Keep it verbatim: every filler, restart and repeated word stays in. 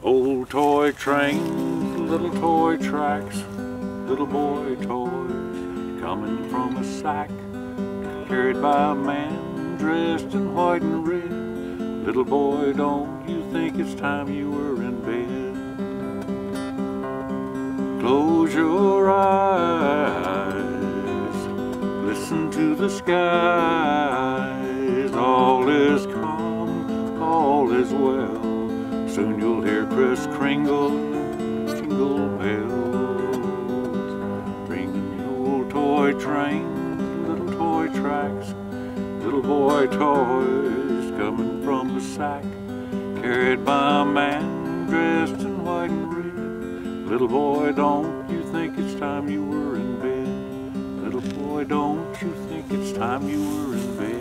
Old toy trains, little toy tracks, little boy toys coming from a sack, carried by a man dressed in white and red. Little boy, don't you think it's time you were in bed? Close your eyes, listen to the skies. All is calm, all is well. Soon you'll hear Kris Kringle jingle bells, ringing the old toy train, little toy tracks, little boy toys coming from the sack, carried by a man dressed in white and red. Little boy, don't you think it's time you were in bed? Little boy, don't you think it's time you were in bed?